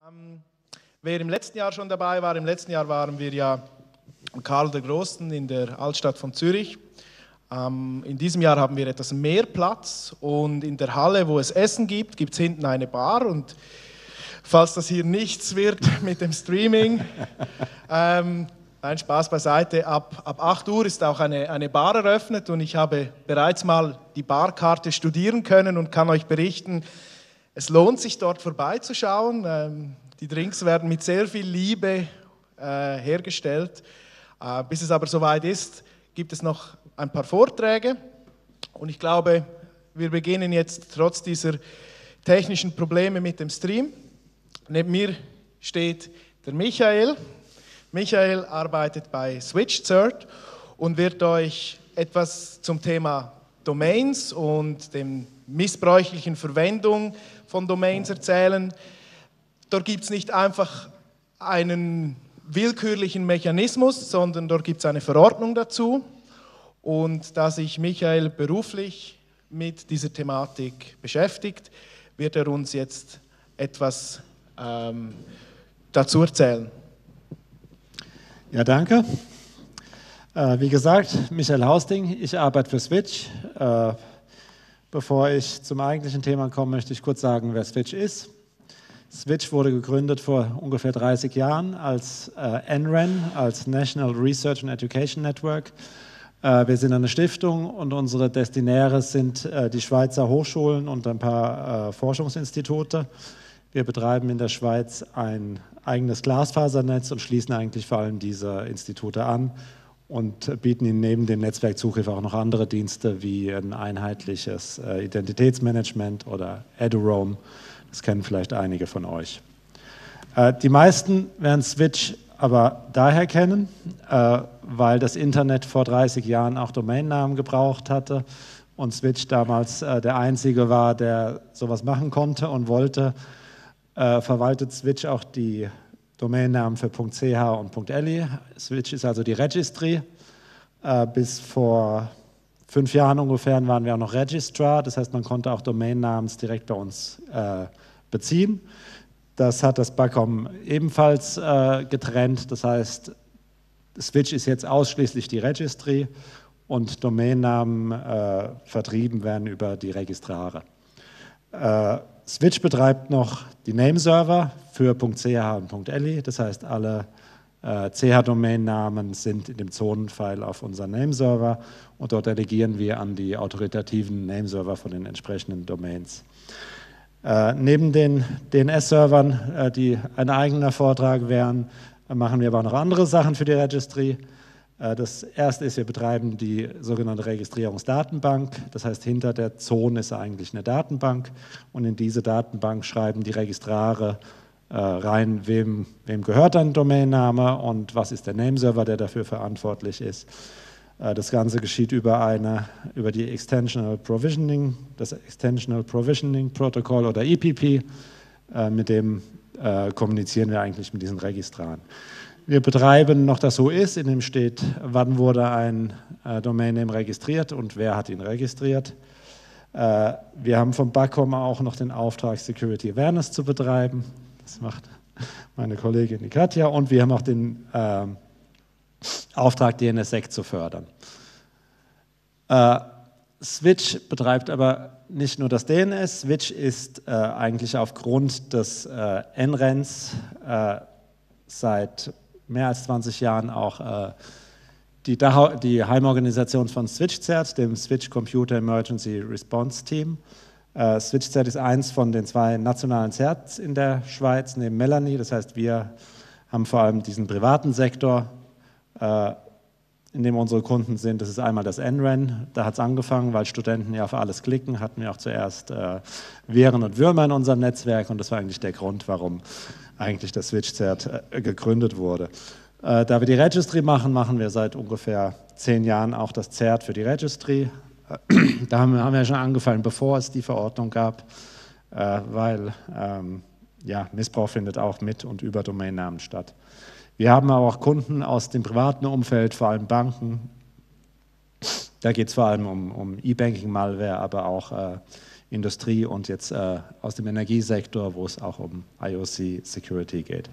Wer im letzten Jahr schon dabei war, im letzten Jahr waren wir ja am Karl der Großen in der Altstadt von Zürich. In diesem Jahr haben wir etwas mehr Platz und in der Halle, wo es Essen gibt, gibt es hinten eine Bar. Und falls das hier nichts wird mit dem Streaming, nein, Spaß beiseite, ab 8 Uhr ist auch eine Bar eröffnet und ich habe bereits mal die Barkarte studieren können und kann euch berichten, es lohnt sich dort vorbeizuschauen. Die Drinks werden mit sehr viel Liebe hergestellt. Bis es aber soweit ist, gibt es noch ein paar Vorträge und ich glaube, wir beginnen jetzt trotz dieser technischen Probleme mit dem Stream. Neben mir steht der Michael. Michael arbeitet bei SwitchCert und wird euch etwas zum Thema Domains und der missbräuchlichen Verwendung von Domains erzählen. Dort gibt es nicht einfach einen willkürlichen Mechanismus, sondern dort gibt es eine Verordnung dazu. Und da sich Michael beruflich mit dieser Thematik beschäftigt, wird er uns jetzt etwas dazu erzählen. Ja, danke. Wie gesagt, Michael Hausting, ich arbeite für Switch. Bevor ich zum eigentlichen Thema komme, möchte ich kurz sagen, wer Switch ist. Switch wurde gegründet vor ungefähr 30 Jahren als NREN, als National Research and Education Network. Wir sind eine Stiftung und unsere Destinäre sind die Schweizer Hochschulen und ein paar Forschungsinstitute. Wir betreiben in der Schweiz ein eigenes Glasfasernetz und schließen eigentlich vor allem diese Institute an und bieten ihnen neben dem Netzwerkzugriff auch noch andere Dienste wie ein einheitliches Identitätsmanagement oder eduroam. Das kennen vielleicht einige von euch. Die meisten werden Switch aber daher kennen, weil das Internet vor 30 Jahren auch Domainnamen gebraucht hatte und Switch damals der Einzige war, der sowas machen konnte und wollte. Verwaltet Switch auch die Domainnamen für .ch und .li. Switch ist also die Registry. Bis vor 5 Jahren ungefähr waren wir auch noch Registrar, das heißt, man konnte auch Domainnamens direkt bei uns beziehen. Das hat das BACOM ebenfalls getrennt, das heißt, Switch ist jetzt ausschließlich die Registry und Domainnamen vertrieben werden über die Registrare. Switch betreibt noch die Nameserver für .ch und .li, das heißt, alle CH-Domainnamen sind in dem Zonenfile auf unseren Nameserver und dort delegieren wir an die autoritativen Nameserver von den entsprechenden Domains. Neben den DNS-Servern, die ein eigener Vortrag wären, machen wir aber auch noch andere Sachen für die Registry. Das erste ist, wir betreiben die sogenannte Registrierungsdatenbank. Das heißt, hinter der Zone ist eigentlich eine Datenbank und in diese Datenbank schreiben die Registrare rein, wem gehört ein Domainname und was ist der Nameserver, der dafür verantwortlich ist. Das Ganze geschieht über die Extensional Provisioning, das Extensional Provisioning Protocol oder EPP, mit dem kommunizieren wir eigentlich mit diesen Registraren. Wir betreiben noch das OIS, in dem steht, wann wurde ein Domainname registriert und wer hat ihn registriert. Wir haben vom BACOM auch noch den Auftrag, Security Awareness zu betreiben. Das macht meine Kollegin die Katja. Und wir haben auch den Auftrag, DNSSEC zu fördern. Switch betreibt aber nicht nur das DNS. Switch ist eigentlich aufgrund des NRENs seit mehr als 20 Jahren auch die Heimorganisation von SwitchCert, dem Switch Computer Emergency Response Team. SwitchCert ist eins von den 2 nationalen CERTs in der Schweiz, neben Melanie. Das heißt, wir haben vor allem diesen privaten Sektor, in dem unsere Kunden sind. Das ist einmal das NREN, da hat es angefangen, weil Studenten ja auf alles klicken, hatten wir auch zuerst Viren und Würmer in unserem Netzwerk und das war eigentlich der Grund, warum eigentlich das SwitchCert gegründet wurde. Da wir die Registry machen, machen wir seit ungefähr 10 Jahren auch das CERT für die Registry. Da haben wir schon angefangen, bevor es die Verordnung gab, weil Missbrauch findet auch mit und über Domainnamen statt. Wir haben aber auch Kunden aus dem privaten Umfeld, vor allem Banken, Da geht es vor allem um E-Banking-Malware, aber auch Industrie und jetzt aus dem Energiesektor, wo es auch um IOC-Security geht.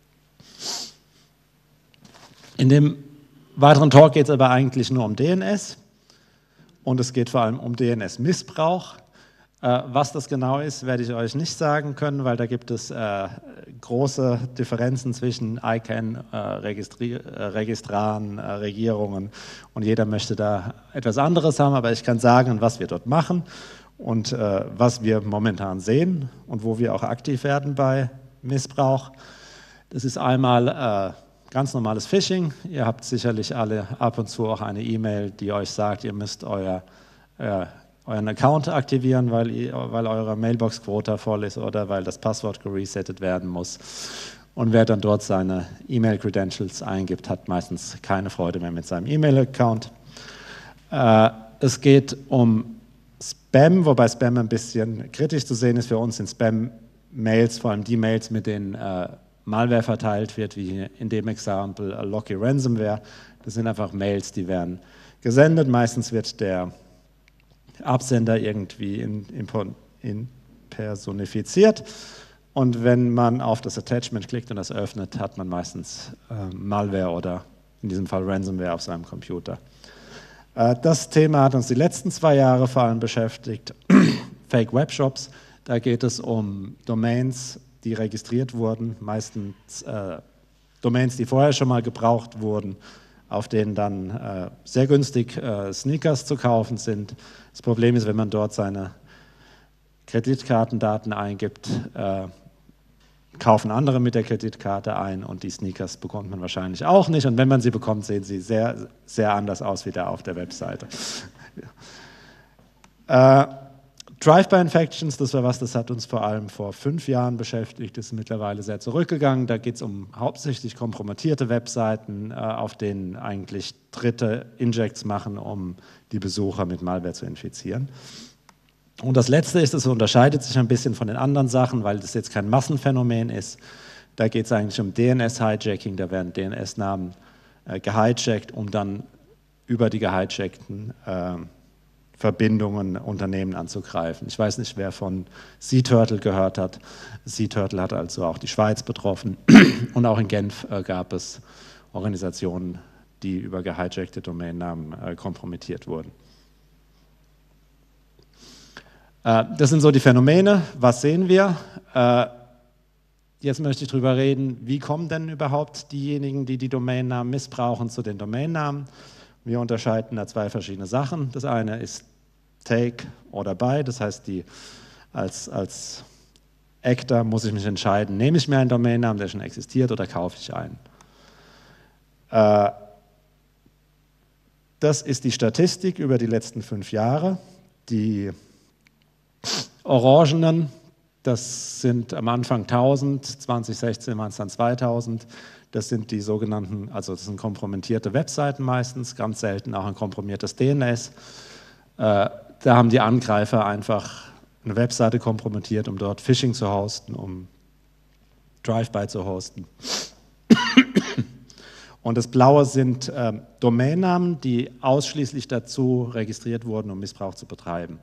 In dem weiteren Talk geht es aber eigentlich nur um DNS und es geht vor allem um DNS-Missbrauch. Was das genau ist, werde ich euch nicht sagen können, weil da gibt es große Differenzen zwischen ICANN, Registraren, Regierungen und jeder möchte da etwas anderes haben, aber ich kann sagen, was wir dort machen und was wir momentan sehen und wo wir auch aktiv werden bei Missbrauch. Das ist einmal ganz normales Phishing. Ihr habt sicherlich alle ab und zu auch eine E-Mail, die euch sagt, ihr müsst euren Account aktivieren, weil eure Mailbox-Quota voll ist oder weil das Passwort geresettet werden muss. Und wer dann dort seine E-Mail-Credentials eingibt, hat meistens keine Freude mehr mit seinem E-Mail-Account. Es geht um Spam, wobei Spam ein bisschen kritisch zu sehen ist. Für uns sind Spam-Mails, vor allem die Mails, mit denen Malware verteilt wird, wie in dem Exempel Locky Ransomware. Das sind einfach Mails, die werden gesendet. Meistens wird der Absender irgendwie personifiziert und wenn man auf das Attachment klickt und das öffnet, hat man meistens Malware oder in diesem Fall Ransomware auf seinem Computer. Das Thema hat uns die letzten 2 Jahre vor allem beschäftigt. Fake Webshops, da geht es um Domains, die registriert wurden, meistens Domains, die vorher schon mal gebraucht wurden, auf denen dann sehr günstig Sneakers zu kaufen sind. Das Problem ist, wenn man dort seine Kreditkartendaten eingibt, kaufen andere mit der Kreditkarte ein und die Sneakers bekommt man wahrscheinlich auch nicht. Und wenn man sie bekommt, sehen sie sehr, sehr anders aus wie da auf der Webseite. Drive-by-Infections, das war was, das hat uns vor allem vor 5 Jahren beschäftigt, ist mittlerweile sehr zurückgegangen. Da geht es um hauptsächlich kompromittierte Webseiten, auf denen eigentlich Dritte Injects machen, um die Besucher mit Malware zu infizieren. Und das Letzte ist, es unterscheidet sich ein bisschen von den anderen Sachen, weil das jetzt kein Massenphänomen ist. Da geht es eigentlich um DNS-Hijacking, da werden DNS-Namen gehijackt, um dann über die gehijackten Verbindungen, Unternehmen anzugreifen. Ich weiß nicht, wer von SeaTurtle gehört hat. SeaTurtle hat also auch die Schweiz betroffen und auch in Genf gab es Organisationen, die über gehijackte Domainnamen kompromittiert wurden. Das sind so die Phänomene. Was sehen wir? Jetzt möchte ich darüber reden, wie kommen denn überhaupt diejenigen, die die Domainnamen missbrauchen, zu den Domainnamen? Wir unterscheiden da 2 verschiedene Sachen. Das eine ist Take oder Buy, das heißt, als Actor muss ich mich entscheiden, nehme ich mir einen Domainnamen, der schon existiert, oder kaufe ich einen. Das ist die Statistik über die letzten 5 Jahre. Die Orangenen, das sind am Anfang 1000, 2016 waren es dann 2000. Das sind die sogenannten, also das sind kompromittierte Webseiten meistens, ganz selten auch ein komprimiertes DNS. Da haben die Angreifer einfach eine Webseite kompromittiert, um dort Phishing zu hosten, um Drive-by zu hosten. Und das Blaue sind Domainnamen, die ausschließlich dazu registriert wurden, um Missbrauch zu betreiben.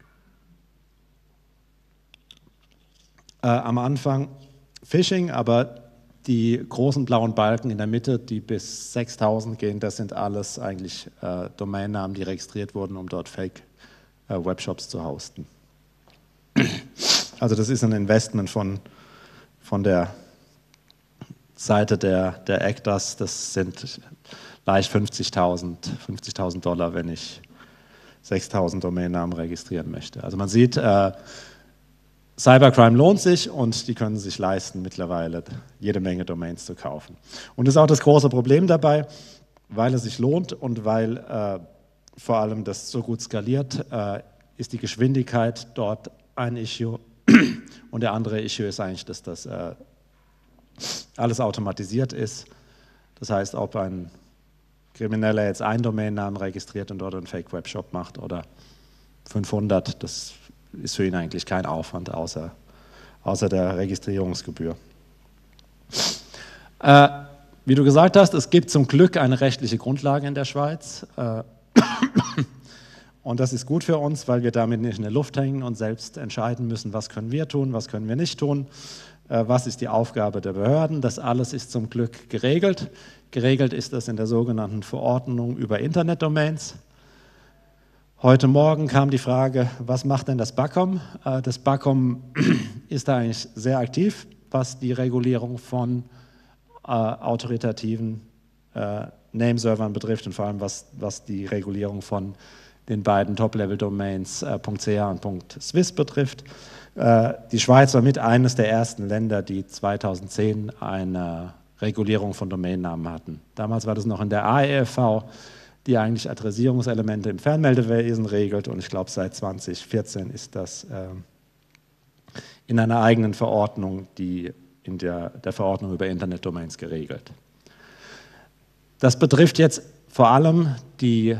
Am Anfang Phishing, aber die großen blauen Balken in der Mitte, die bis 6000 gehen, das sind alles eigentlich Domainnamen, die registriert wurden, um dort Fake-Webshops zu hosten. Also das ist ein Investment von der Seite der Actors, das sind leicht $50.000, wenn ich 6000 Domainnamen registrieren möchte. Also man sieht, Cybercrime lohnt sich und die können sich leisten, mittlerweile jede Menge Domains zu kaufen. Und das ist auch das große Problem dabei, weil es sich lohnt und weil vor allem das so gut skaliert, ist die Geschwindigkeit dort ein Issue. Und der andere Issue ist eigentlich, dass das alles automatisiert ist. Das heißt, ob ein Krimineller jetzt einen Domainnamen registriert und dort einen Fake-Webshop macht oder 500, das ist für ihn eigentlich kein Aufwand, außer der Registrierungsgebühr. Wie du gesagt hast, es gibt zum Glück eine rechtliche Grundlage in der Schweiz. Und das ist gut für uns, weil wir damit nicht in der Luft hängen und selbst entscheiden müssen, was können wir tun, was können wir nicht tun, was ist die Aufgabe der Behörden. Das alles ist zum Glück geregelt. Geregelt ist das in der sogenannten Verordnung über Internetdomains. Heute Morgen kam die Frage, was macht denn das BAKOM? Das BAKOM ist da eigentlich sehr aktiv, was die Regulierung von autoritativen Nameservern betrifft und vor allem was die Regulierung von den beiden Top-Level-Domains .ch und .swiss betrifft. Die Schweiz war mit eines der ersten Länder, die 2010 eine Regulierung von Domainnamen hatten. Damals war das noch in der AEFV, die eigentlich Adressierungselemente im Fernmeldewesen regelt, und ich glaube seit 2014 ist das in einer eigenen Verordnung, die in der Verordnung über Internetdomains geregelt. Das betrifft jetzt vor allem die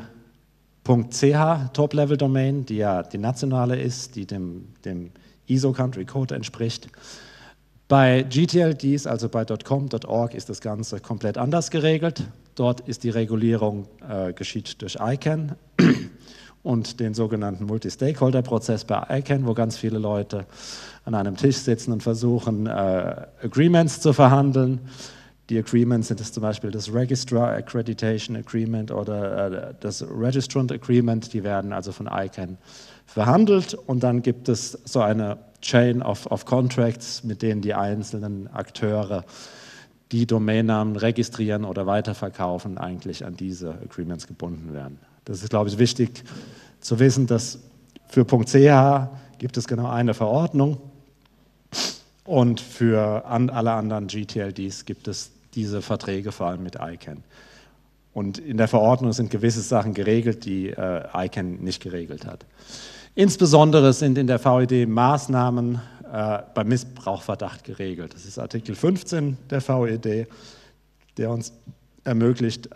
.ch Top-Level-Domain, die ja die nationale ist, die dem ISO-Country-Code entspricht. Bei GTLDs, also bei .com, .org, ist das Ganze komplett anders geregelt. Dort ist die Regulierung geschieht durch ICANN und den sogenannten Multi-Stakeholder-Prozess bei ICANN, wo ganz viele Leute an einem Tisch sitzen und versuchen, Agreements zu verhandeln. Die Agreements sind zum Beispiel das Registrar Accreditation Agreement oder das Registrant Agreement, die werden also von ICANN verhandelt, und dann gibt es so eine Chain of Contracts, mit denen die einzelnen Akteure, die Domainnamen registrieren oder weiterverkaufen, eigentlich an diese Agreements gebunden werden. Das ist, glaube ich, wichtig zu wissen, dass für .ch gibt es genau eine Verordnung und für alle anderen GTLDs gibt es diese Verträge vor allem mit ICANN. Und in der Verordnung sind gewisse Sachen geregelt, die ICANN nicht geregelt hat. Insbesondere sind in der VED Maßnahmen beim Missbrauchverdacht geregelt. Das ist Artikel 15 der VED, der uns ermöglicht,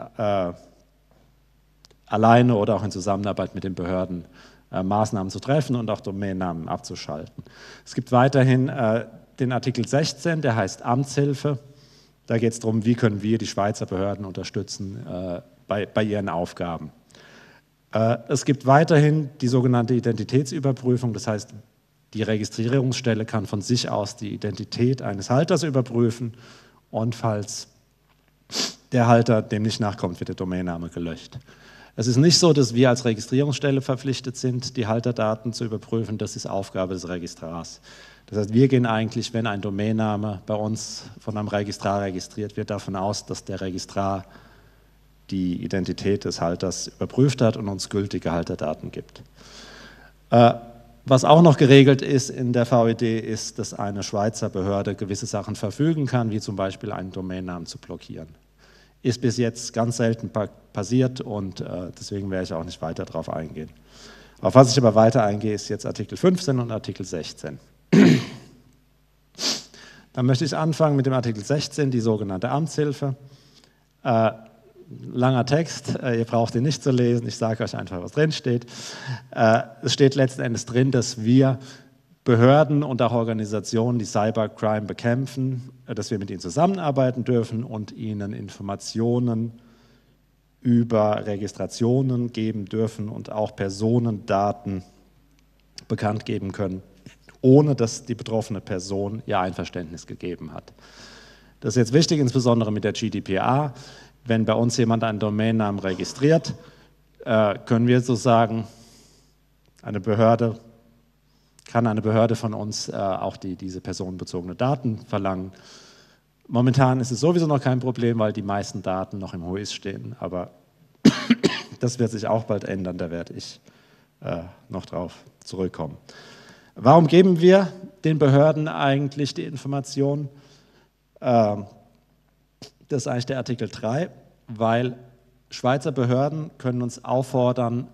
alleine oder auch in Zusammenarbeit mit den Behörden Maßnahmen zu treffen und auch Domainnamen abzuschalten. Es gibt weiterhin den Artikel 16, der heißt Amtshilfe. Da geht es darum, wie können wir die Schweizer Behörden unterstützen bei ihren Aufgaben. Es gibt weiterhin die sogenannte Identitätsüberprüfung, das heißt, die Registrierungsstelle kann von sich aus die Identität eines Halters überprüfen, und falls der Halter dem nicht nachkommt, wird der Domainname gelöscht. Es ist nicht so, dass wir als Registrierungsstelle verpflichtet sind, die Halterdaten zu überprüfen, das ist Aufgabe des Registrars. Das heißt, wir gehen eigentlich, wenn ein Domainname bei uns von einem Registrar registriert wird, davon aus, dass der Registrar die Identität des Halters überprüft hat und uns gültige Halterdaten gibt. Was auch noch geregelt ist in der VED, ist, dass eine Schweizer Behörde gewisse Sachen verfügen kann, wie zum Beispiel einen Domainnamen zu blockieren. Ist bis jetzt ganz selten passiert, und deswegen werde ich auch nicht weiter darauf eingehen. Auf was ich aber weiter eingehe, ist jetzt Artikel 15 und Artikel 16. Dann möchte ich anfangen mit dem Artikel 16, die sogenannte Amtshilfe. Langer Text, ihr braucht ihn nicht zu lesen, ich sage euch einfach, was drin steht. Es steht letzten Endes drin, dass wir Behörden und auch Organisationen, die Cybercrime bekämpfen, dass wir mit ihnen zusammenarbeiten dürfen und ihnen Informationen über Registrationen geben dürfen und auch Personendaten bekannt geben können, ohne dass die betroffene Person ihr Einverständnis gegeben hat. Das ist jetzt wichtig, insbesondere mit der GDPR. Wenn bei uns jemand einen Domainnamen registriert, können wir so sagen, eine Behörde von uns auch diese personenbezogene Daten verlangen. Momentan ist es sowieso noch kein Problem, weil die meisten Daten noch im WHOIS stehen, aber das wird sich auch bald ändern, da werde ich noch drauf zurückkommen. Warum geben wir den Behörden eigentlich die Information? Das ist eigentlich der Artikel 3, weil Schweizer Behörden können uns auffordern,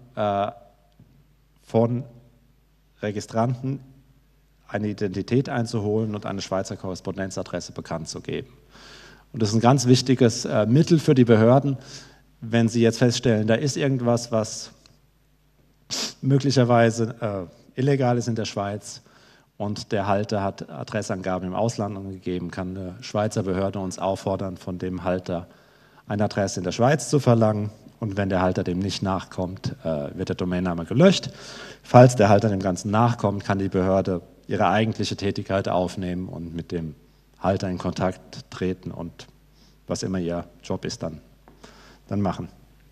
von Registranten eine Identität einzuholen und eine Schweizer Korrespondenzadresse bekannt zu geben. Und das ist ein ganz wichtiges Mittel für die Behörden, wenn sie jetzt feststellen, da ist irgendwas, was möglicherweise illegal ist in der Schweiz und der Halter hat Adressangaben im Ausland angegeben, kann eine Schweizer Behörde uns auffordern, von dem Halter eine Adresse in der Schweiz zu verlangen und wenn der Halter dem nicht nachkommt, wird der Domainname gelöscht. Falls der Halter dem Ganzen nachkommt, kann die Behörde ihre eigentliche Tätigkeit aufnehmen und mit dem Halter in Kontakt treten und was immer ihr Job ist, dann machen.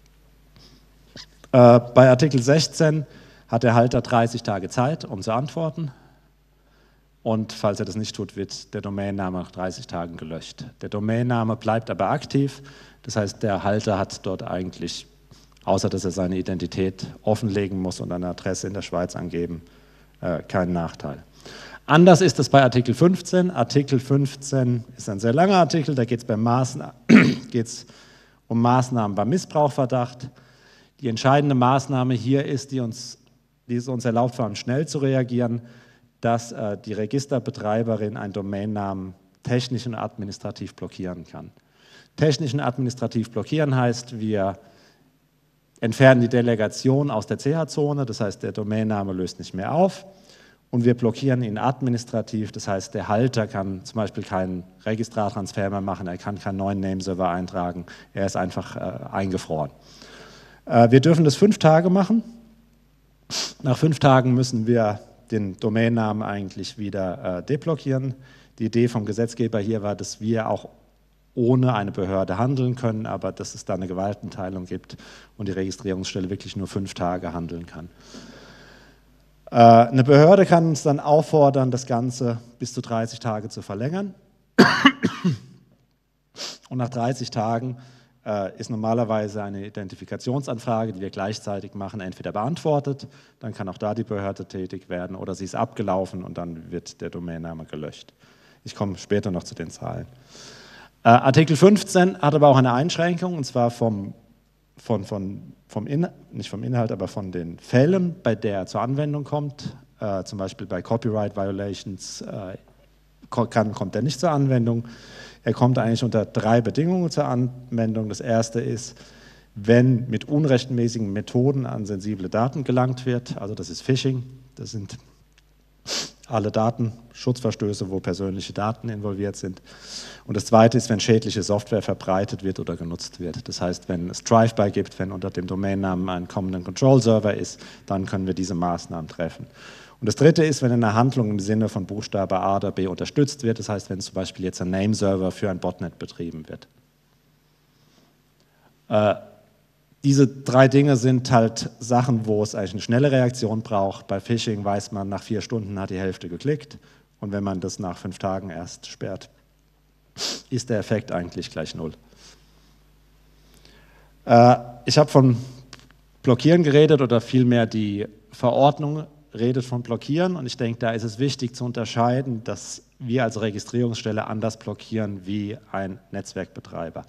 Bei Artikel 16 hat der Halter 30 Tage Zeit, um zu antworten. Und falls er das nicht tut, wird der Domainname nach 30 Tagen gelöscht. Der Domainname bleibt aber aktiv. Das heißt, der Halter hat dort eigentlich, außer dass er seine Identität offenlegen muss und eine Adresse in der Schweiz angeben, keinen Nachteil. Anders ist es bei Artikel 15. Artikel 15 ist ein sehr langer Artikel, da geht es um Maßnahmen beim Missbrauchverdacht. Die entscheidende Maßnahme hier ist, die es uns erlaubt, vor allem schnell zu reagieren, dass die Registerbetreiberin einen Domainnamen technisch und administrativ blockieren kann. Technisch und administrativ blockieren heißt, wir entfernen die Delegation aus der CH-Zone, das heißt, der Domainname löst nicht mehr auf. Und wir blockieren ihn administrativ, das heißt, der Halter kann zum Beispiel keinen Registrartransfer mehr machen, er kann keinen neuen Nameserver eintragen, er ist einfach eingefroren. Wir dürfen das 5 Tage machen. Nach 5 Tagen müssen wir den Domainnamen eigentlich wieder deblockieren. Die Idee vom Gesetzgeber hier war, dass wir auch ohne eine Behörde handeln können, aber dass es da eine Gewaltenteilung gibt und die Registrierungsstelle wirklich nur 5 Tage handeln kann. Eine Behörde kann uns dann auffordern, das Ganze bis zu 30 Tage zu verlängern. Und nach 30 Tagen ist normalerweise eine Identifikationsanfrage, die wir gleichzeitig machen, entweder beantwortet, dann kann auch da die Behörde tätig werden, oder sie ist abgelaufen und dann wird der Domainname gelöscht. Ich komme später noch zu den Zahlen. Artikel 15 hat aber auch eine Einschränkung, und zwar nicht vom Inhalt, aber von den Fällen, bei der er zur Anwendung kommt. Zum Beispiel bei Copyright Violations kommt er nicht zur Anwendung. Er kommt eigentlich unter 3 Bedingungen zur Anwendung. Das erste ist, wenn mit unrechtmäßigen Methoden an sensible Daten gelangt wird, also das ist Phishing, das sind alle Datenschutzverstöße, wo persönliche Daten involviert sind. Und das zweite ist, wenn schädliche Software verbreitet wird oder genutzt wird. Das heißt, wenn es Drive-by gibt, wenn unter dem Domainnamen ein Command and Control Server ist, dann können wir diese Maßnahmen treffen. Und das dritte ist, wenn eine Handlung im Sinne von Buchstabe A oder B unterstützt wird, das heißt, wenn zum Beispiel jetzt ein Nameserver für ein Botnet betrieben wird. Diese 3 Dinge sind halt Sachen, wo es eigentlich eine schnelle Reaktion braucht. Bei Phishing weiß man, nach 4 Stunden hat die Hälfte geklickt, und wenn man das nach 5 Tagen erst sperrt, ist der Effekt eigentlich gleich 0. Ich habe von Blockieren geredet, oder vielmehr die Verordnung redet von Blockieren, und ich denke, da ist es wichtig zu unterscheiden, dass wir als Registrierungsstelle anders blockieren wie ein Netzwerkbetreiber.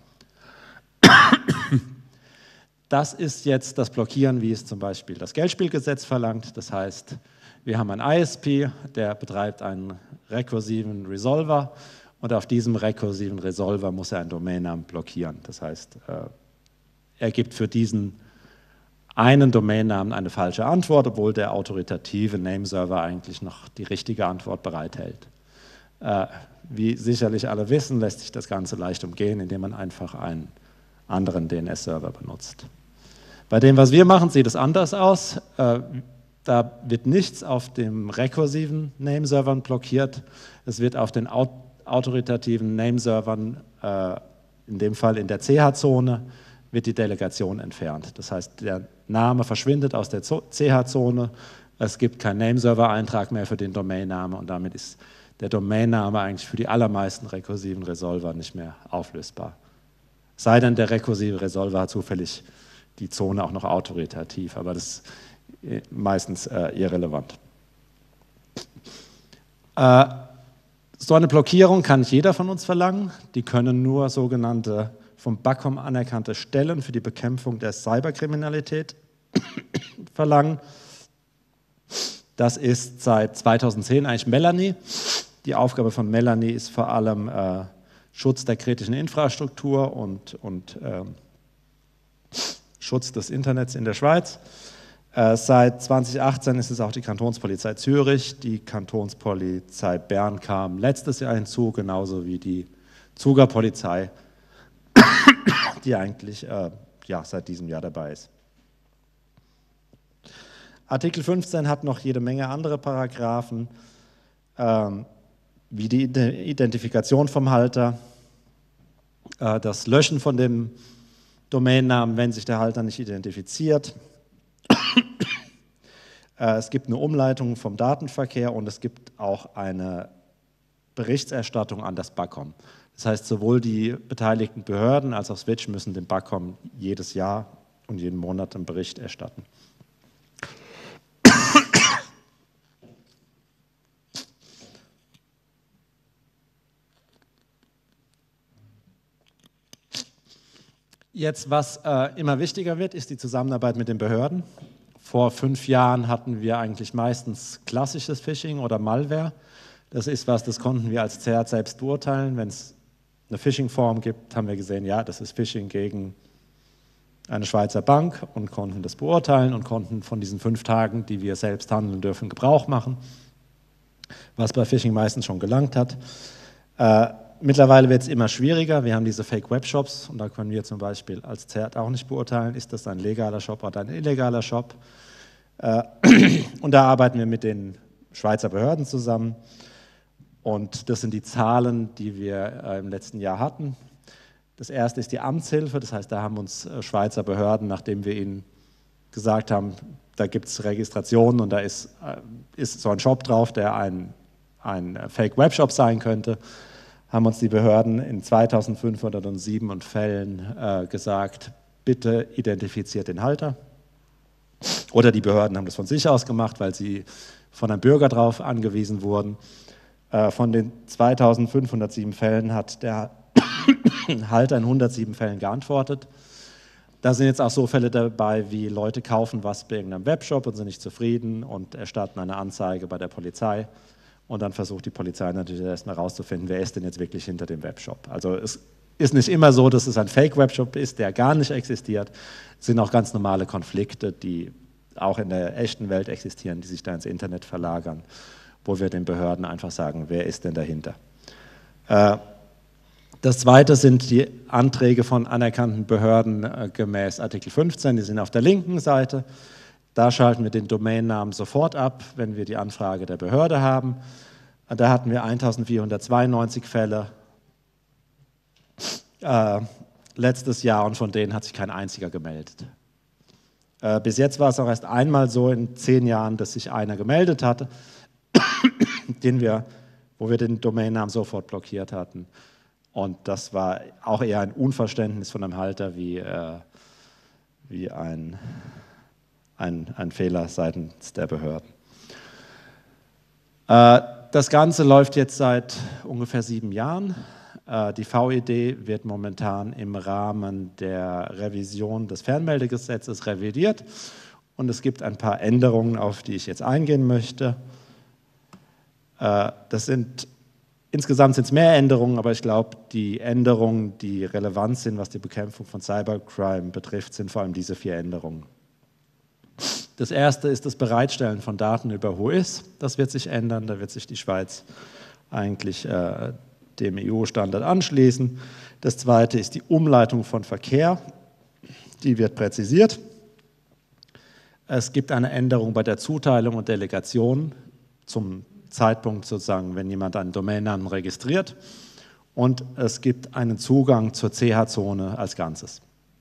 Das ist jetzt das Blockieren, wie es zum Beispiel das Geldspielgesetz verlangt. Das heißt, wir haben einen ISP, der betreibt einen rekursiven Resolver, und auf diesem rekursiven Resolver muss er einen Domainnamen blockieren. Das heißt, er gibt für diesen einen Domainnamen eine falsche Antwort, obwohl der autoritative Nameserver eigentlich noch die richtige Antwort bereithält. Wie sicherlich alle wissen, lässt sich das Ganze leicht umgehen, indem man einfach einen anderen DNS-Server benutzt. Bei dem, was wir machen, sieht es anders aus. Da wird nichts auf dem rekursiven Nameservern blockiert. Es wird auf den autoritativen Nameservern, in dem Fall in der CH-Zone, wird die Delegation entfernt. Das heißt, der Name verschwindet aus der CH-Zone, es gibt keinen Nameserver-Eintrag mehr für den Domainnamen, und damit ist der Domainname eigentlich für die allermeisten rekursiven Resolver nicht mehr auflösbar. Sei denn, der rekursive Resolver hat zufällig die Zone auch noch autoritativ, aber das ist meistens irrelevant. So eine Blockierung kann nicht jeder von uns verlangen. Die können nur sogenannte vom BAKOM anerkannte Stellen für die Bekämpfung der Cyberkriminalität verlangen. Das ist seit 2010 eigentlich Melanie. Die Aufgabe von Melanie ist vor allem Schutz der kritischen Infrastruktur und Schutz des Internets in der Schweiz. Seit 2018 ist es auch die Kantonspolizei Zürich. Die Kantonspolizei Bern kam letztes Jahr hinzu, genauso wie die Zuger Polizei, die eigentlich ja, seit diesem Jahr dabei ist. Artikel 15 hat noch jede Menge andere Paragraphen, wie die Identifikation vom Halter, das Löschen von dem Domainnamen, wenn sich der Halter nicht identifiziert. Es gibt eine Umleitung vom Datenverkehr und es gibt auch eine Berichterstattung an das BACOM. Das heißt, sowohl die beteiligten Behörden als auch Switch müssen dem BACOM jedes Jahr und jeden Monat einen Bericht erstatten. Jetzt, was immer wichtiger wird, ist die Zusammenarbeit mit den Behörden. Vor 5 Jahren hatten wir eigentlich meistens klassisches Phishing oder Malware. Das ist was, das konnten wir als CERT selbst beurteilen. Wenn es eine Phishing-Form gibt, haben wir gesehen, ja, das ist Phishing gegen eine Schweizer Bank und konnten das beurteilen und konnten von diesen 5 Tagen, die wir selbst handeln dürfen, Gebrauch machen, was bei Phishing meistens schon gelangt hat. Mittlerweile wird es immer schwieriger. Wir haben diese Fake-Webshops und da können wir zum Beispiel als CERT auch nicht beurteilen, ist das ein legaler Shop oder ein illegaler Shop. Und da arbeiten wir mit den Schweizer Behörden zusammen. Und das sind die Zahlen, die wir im letzten Jahr hatten. Das erste ist die Amtshilfe, das heißt, da haben uns Schweizer Behörden, nachdem wir ihnen gesagt haben, da gibt es Registrationen und da ist so ein Shop drauf, der ein Fake-Webshop sein könnte, haben uns die Behörden in 2507 Fällen gesagt, bitte identifiziert den Halter. Oder die Behörden haben das von sich aus gemacht, weil sie von einem Bürger darauf angewiesen wurden. Von den 2507 Fällen hat der Halter in 107 Fällen geantwortet. Da sind jetzt auch so Fälle dabei, wie Leute kaufen was bei irgendeinem Webshop und sind nicht zufrieden und erstatten eine Anzeige bei der Polizei. Und dann versucht die Polizei natürlich erstmal herauszufinden, wer ist denn jetzt wirklich hinter dem Webshop. Also es ist nicht immer so, dass es ein Fake-Webshop ist, der gar nicht existiert. Es sind auch ganz normale Konflikte, die auch in der echten Welt existieren, die sich da ins Internet verlagern, wo wir den Behörden einfach sagen, wer ist denn dahinter. Das zweite sind die Anträge von anerkannten Behörden gemäß Artikel 15, die sind auf der linken Seite. Da schalten wir den Domainnamen sofort ab, wenn wir die Anfrage der Behörde haben. Da hatten wir 1492 Fälle letztes Jahr und von denen hat sich kein einziger gemeldet. Bis jetzt war es auch erst einmal so in 10 Jahren, dass sich einer gemeldet hatte, wo wir den Domainnamen sofort blockiert hatten. Und das war auch eher ein Unverständnis von einem Halter wie ein Fehler seitens der Behörden. Das Ganze läuft jetzt seit ungefähr 7 Jahren. Die VED wird momentan im Rahmen der Revision des Fernmeldegesetzes revidiert und es gibt ein paar Änderungen, auf die ich jetzt eingehen möchte. Insgesamt sind es mehr Änderungen, aber ich glaube, die Änderungen, die relevant sind, was die Bekämpfung von Cybercrime betrifft, sind vor allem diese 4 Änderungen. Das erste ist das Bereitstellen von Daten über WHOIS. Das wird sich ändern, da wird sich die Schweiz eigentlich dem EU-Standard anschließen. Das zweite ist die Umleitung von Verkehr, die wird präzisiert. Es gibt eine Änderung bei der Zuteilung und Delegation zum Zeitpunkt sozusagen, wenn jemand einen Domainnamen registriert. Und es gibt einen Zugang zur CH-Zone als Ganzes.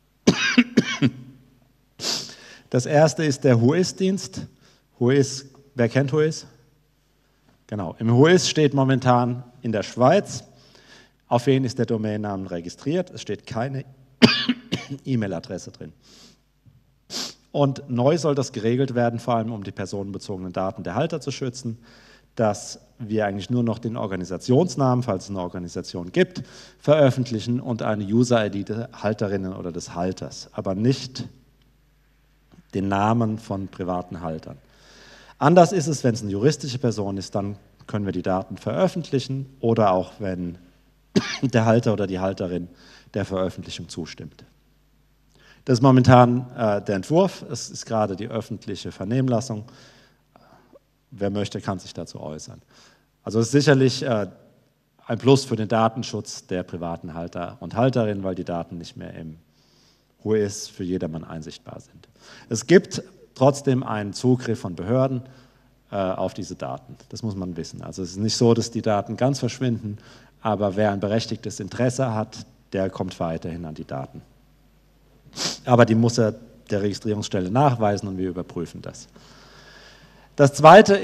Das erste ist der WHOIS-Dienst. WHOIS, wer kennt WHOIS? Genau, im WHOIS steht momentan in der Schweiz, auf wen ist der Domainnamen registriert. Es steht keine E-Mail-Adresse drin. Und neu soll das geregelt werden, vor allem um die personenbezogenen Daten der Halter zu schützen, dass wir eigentlich nur noch den Organisationsnamen, falls es eine Organisation gibt, veröffentlichen und eine User-ID der Halterinnen oder des Halters, aber nicht den Namen von privaten Haltern. Anders ist es, wenn es eine juristische Person ist, dann können wir die Daten veröffentlichen oder auch, wenn der Halter oder die Halterin der Veröffentlichung zustimmt. Das ist momentan der Entwurf, es ist gerade die öffentliche Vernehmlassung. Wer möchte, kann sich dazu äußern. Also es ist sicherlich ein Plus für den Datenschutz der privaten Halter und Halterinnen, weil die Daten nicht mehr im WHOIS für jedermann einsichtbar sind. Es gibt trotzdem einen Zugriff von Behörden auf diese Daten. Das muss man wissen. Also es ist nicht so, dass die Daten ganz verschwinden, aber wer ein berechtigtes Interesse hat, der kommt weiterhin an die Daten. Aber die muss er der Registrierungsstelle nachweisen und wir überprüfen das. Das Zweite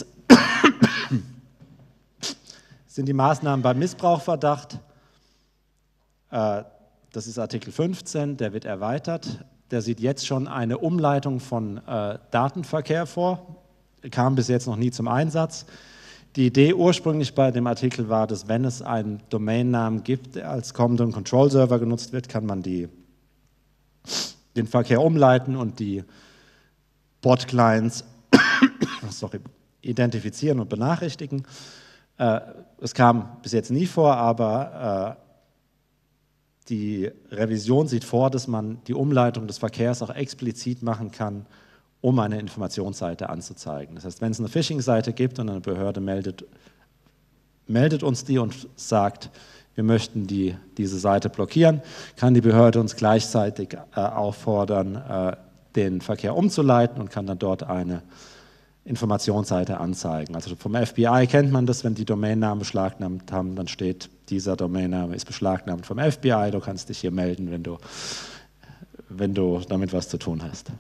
sind die Maßnahmen beim Missbrauchverdacht. Das ist Artikel 15, der wird erweitert. Der sieht jetzt schon eine Umleitung von Datenverkehr vor. Kam bis jetzt noch nie zum Einsatz. Die Idee ursprünglich bei dem Artikel war, dass wenn es einen Domainnamen gibt, der als Command and Control Server genutzt wird, kann man den Verkehr umleiten und die Bot-Clients identifizieren und benachrichtigen. Es kam bis jetzt nie vor, aber die Revision sieht vor, dass man die Umleitung des Verkehrs auch explizit machen kann, um eine Informationsseite anzuzeigen. Das heißt, wenn es eine Phishing-Seite gibt und eine Behörde meldet uns die und sagt, wir möchten diese Seite blockieren, kann die Behörde uns gleichzeitig auffordern, den Verkehr umzuleiten und kann dann dort eine Informationsseite anzeigen. Also vom FBI kennt man das, wenn die Domainnamen beschlagnahmt haben, dann steht, dieser Domainname ist beschlagnahmt vom FBI, du kannst dich hier melden, wenn du damit was zu tun hast.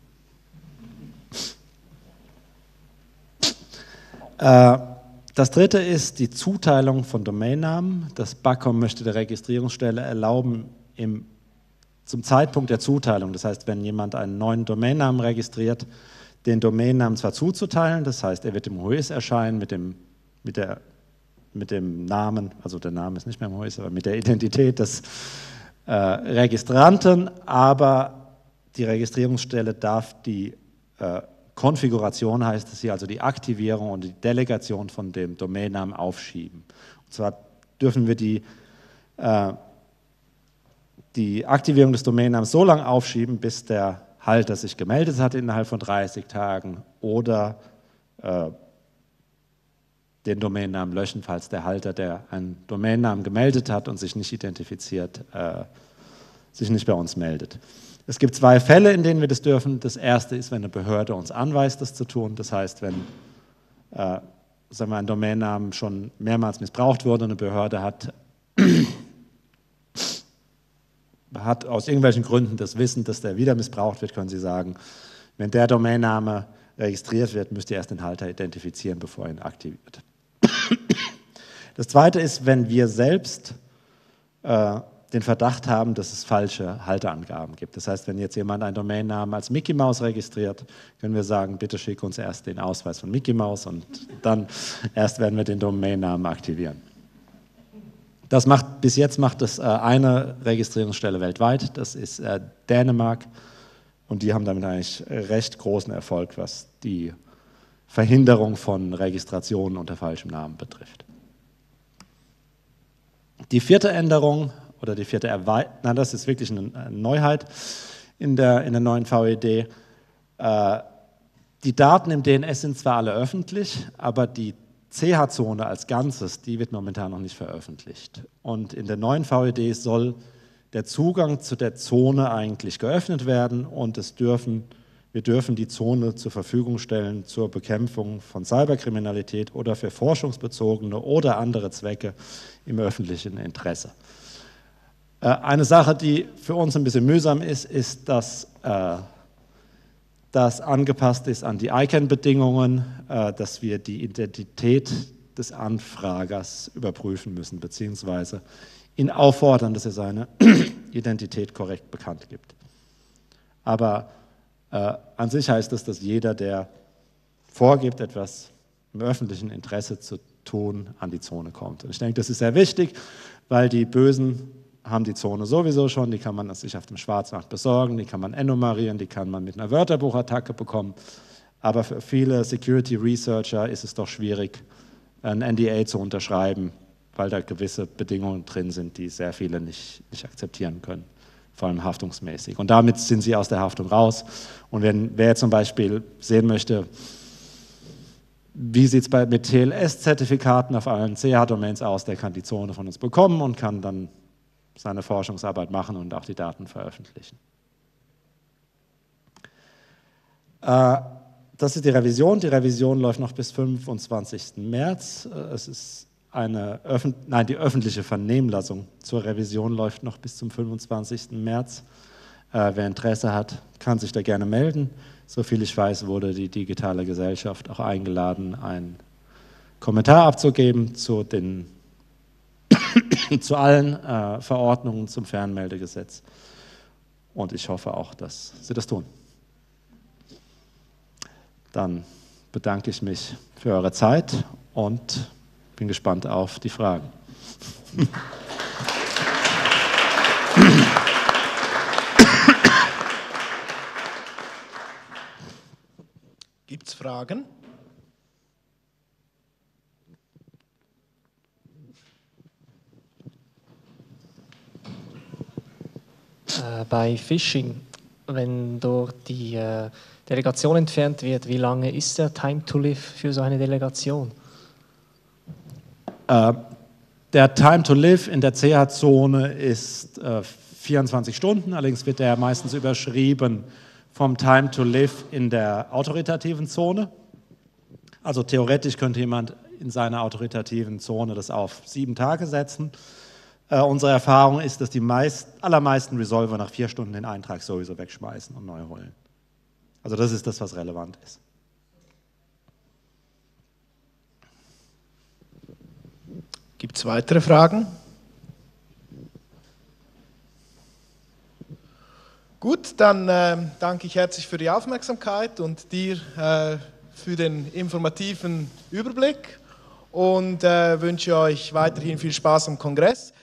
Das dritte ist die Zuteilung von Domainnamen. Das BACOM möchte der Registrierungsstelle erlauben, zum Zeitpunkt der Zuteilung, das heißt, wenn jemand einen neuen Domainnamen registriert, den Domainnamen zwar zuzuteilen, das heißt, er wird im WHOIS erscheinen mit dem Namen, also der Name ist nicht mehr im WHOIS, aber mit der Identität des Registranten, aber die Registrierungsstelle darf die Konfiguration, heißt es hier, also die Aktivierung und die Delegation von dem Domainnamen aufschieben. Und zwar dürfen wir die Aktivierung des Domainnamens so lange aufschieben, bis der Halter sich gemeldet hat innerhalb von 30 Tagen oder den Domainnamen löschen, falls der Halter, der einen Domainnamen gemeldet hat und sich nicht identifiziert, sich nicht bei uns meldet. Es gibt zwei Fälle, in denen wir das dürfen. Das erste ist, wenn eine Behörde uns anweist, das zu tun. Das heißt, wenn sagen wir, ein Domainnamen schon mehrmals missbraucht wurde und eine Behörde hat aus irgendwelchen Gründen das Wissen, dass der wieder missbraucht wird, können Sie sagen, wenn der Domainname registriert wird, müsst ihr erst den Halter identifizieren, bevor er ihn aktiviert. Das Zweite ist, wenn wir selbst den Verdacht haben, dass es falsche Halterangaben gibt. Das heißt, wenn jetzt jemand einen Domainnamen als Mickey Mouse registriert, können wir sagen, bitte schick uns erst den Ausweis von Mickey Mouse und dann erst werden wir den Domainnamen aktivieren. Bis jetzt macht das eine Registrierungsstelle weltweit, das ist Dänemark, und die haben damit eigentlich recht großen Erfolg, was die Verhinderung von Registrationen unter falschem Namen betrifft. Die vierte Änderung oder die vierte Erweiterung, das ist wirklich eine Neuheit in der neuen VED. Die Daten im DNS sind zwar alle öffentlich, aber die CH-Zone als Ganzes, die wird momentan noch nicht veröffentlicht. Und in der neuen VED soll der Zugang zu der Zone eigentlich geöffnet werden und wir dürfen die Zone zur Verfügung stellen zur Bekämpfung von Cyberkriminalität oder für forschungsbezogene oder andere Zwecke im öffentlichen Interesse. Eine Sache, die für uns ein bisschen mühsam ist, dass das angepasst ist an die ICANN-Bedingungen, dass wir die Identität des Anfragers überprüfen müssen, beziehungsweise ihn auffordern, dass er seine Identität korrekt bekannt gibt. Aber an sich heißt es, dass jeder, der vorgibt, etwas im öffentlichen Interesse zu tun, an die Zone kommt. Und ich denke, das ist sehr wichtig, weil die Bösen haben die Zone sowieso schon, die kann man sich auf dem Schwarzmarkt besorgen, die kann man ennummerieren, die kann man mit einer Wörterbuchattacke bekommen. Aber für viele Security Researcher ist es doch schwierig, ein NDA zu unterschreiben, weil da gewisse Bedingungen drin sind, die sehr viele nicht akzeptieren können, vor allem haftungsmäßig. Und damit sind sie aus der Haftung raus. Und wer jetzt zum Beispiel sehen möchte, wie sieht es mit TLS-Zertifikaten auf allen CH-Domains aus, der kann die Zone von uns bekommen und kann dann seine Forschungsarbeit machen und auch die Daten veröffentlichen. Das ist die Revision. Die Revision läuft noch bis 25. März. Es ist die öffentliche Vernehmlassung zur Revision läuft noch bis zum 25. März. Wer Interesse hat, kann sich da gerne melden. Soviel ich weiß, wurde die digitale Gesellschaft auch eingeladen, einen Kommentar abzugeben zu allen Verordnungen zum Fernmeldegesetz. Und ich hoffe auch, dass Sie das tun. Dann bedanke ich mich für eure Zeit und bin gespannt auf die Fragen. Gibt es Fragen? Bei Phishing, wenn dort die Delegation entfernt wird, wie lange ist der Time to Live für so eine Delegation? Der Time to Live in der CH-Zone ist 24 Stunden, allerdings wird der meistens überschrieben vom Time to Live in der autoritativen Zone. Also theoretisch könnte jemand in seiner autoritativen Zone das auf 7 Tage setzen. Unsere Erfahrung ist, dass die allermeisten Resolver nach 4 Stunden den Eintrag sowieso wegschmeißen und neu holen. Also das ist das, was relevant ist. Gibt es weitere Fragen? Gut, dann danke ich herzlich für die Aufmerksamkeit und dir für den informativen Überblick und wünsche euch weiterhin viel Spaß am Kongress.